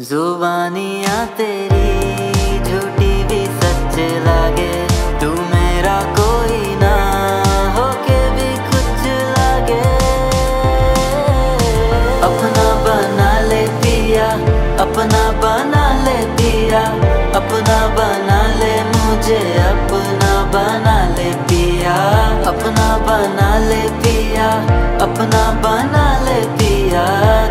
जुबानियाँ तेरी झूठी भी सच लागे, तू मेरा कोई ना होके भी कुछ लागे। अपना बना ले पिया, अपना बना ले पिया, अपना बना ले मुझे, अपना बना ले पिया, अपना बना ले पिया, अपना बना ले पिया।